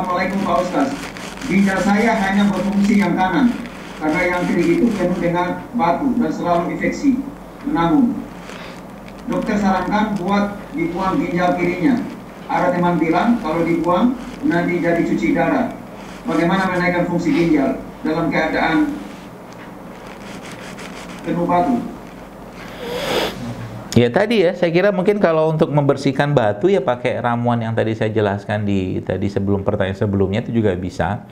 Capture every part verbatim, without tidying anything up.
Assalamualaikum Pak Ustaz. Ginjal saya hanya berfungsi yang kanan, karena yang kiri itu penuh dengan batu dan selalu infeksi. Namun, dokter sarankan buat dibuang ginjal kirinya. Ada teman bilang kalau dibuang nanti jadi cuci darah. Bagaimana menaikkan fungsi ginjal dalam keadaan penuh batu? Ya tadi ya, saya kira mungkin kalau untuk membersihkan batu ya pakai ramuan yang tadi saya jelaskan di tadi sebelum pertanyaan sebelumnya itu juga bisa.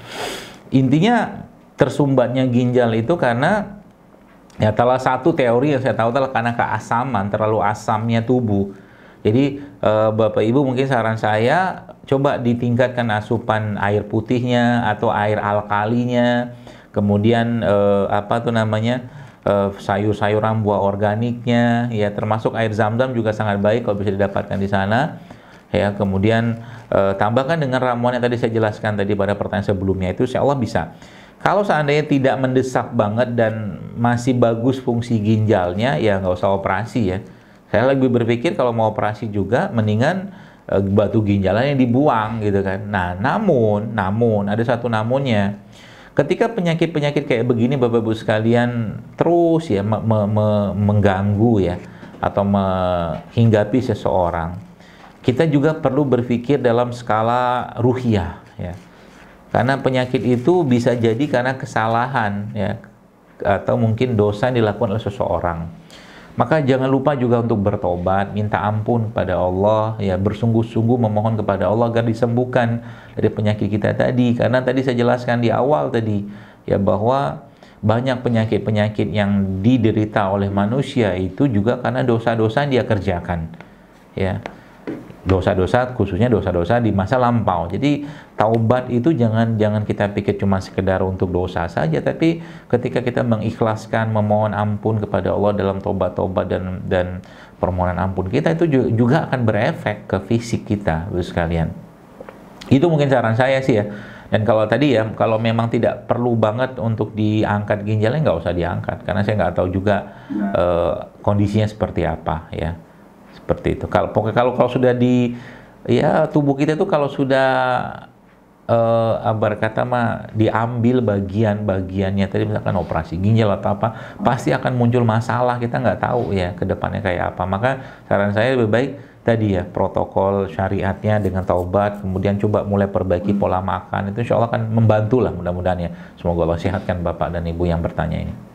Intinya tersumbatnya ginjal itu karena ya salah satu teori yang saya tahu adalah karena keasaman, terlalu asamnya tubuh. Jadi eh, Bapak Ibu mungkin saran saya coba ditingkatkan asupan air putihnya atau air alkalinya, kemudian eh, apa tuh namanya? Uh, sayur-sayuran buah organiknya, ya termasuk air zam-zam juga sangat baik kalau bisa didapatkan di sana, ya. Kemudian uh, tambahkan dengan ramuan yang tadi saya jelaskan tadi pada pertanyaan sebelumnya itu, insya Allah bisa. Kalau seandainya tidak mendesak banget dan masih bagus fungsi ginjalnya, ya nggak usah operasi ya. Saya lagi berpikir kalau mau operasi juga mendingan uh, batu ginjalnya yang dibuang gitu kan. Nah, namun, namun ada satu namunnya. Ketika penyakit-penyakit kayak begini Bapak Ibu sekalian terus ya me me me mengganggu ya atau menghinggapi seseorang, kita juga perlu berpikir dalam skala ruhiyah ya. Karena penyakit itu bisa jadi karena kesalahan ya atau mungkin dosa yang dilakukan oleh seseorang. Maka jangan lupa juga untuk bertobat, minta ampun kepada Allah, ya bersungguh-sungguh memohon kepada Allah agar disembuhkan dari penyakit kita tadi. Karena tadi saya jelaskan di awal tadi, ya bahwa banyak penyakit-penyakit yang diderita oleh manusia itu juga karena dosa-dosa yang dia kerjakan, ya. Dosa-dosa khususnya dosa-dosa di masa lampau. Jadi taubat itu jangan jangan kita pikir cuma sekedar untuk dosa saja, tapi ketika kita mengikhlaskan memohon ampun kepada Allah dalam taubat-taubat dan dan permohonan ampun kita itu juga akan berefek ke fisik kita, Bapak sekalian. Itu mungkin saran saya sih ya. Dan kalau tadi ya, kalau memang tidak perlu banget untuk diangkat ginjalnya, nggak usah diangkat, karena saya nggak tahu juga uh, kondisinya seperti apa ya. Seperti itu. Kalau pokoknya kalau kalau sudah di ya tubuh kita itu kalau sudah eh uh, kata mah diambil bagian-bagiannya tadi misalkan operasi ginjal atau apa, pasti akan muncul masalah, kita nggak tahu ya ke depannya kayak apa. Maka saran saya lebih baik tadi ya protokol syariatnya dengan taubat, kemudian coba mulai perbaiki pola makan, itu insya Allah akan membantu lah mudah-mudahan ya. Semoga Allah sehatkan Bapak dan Ibu yang bertanya ini.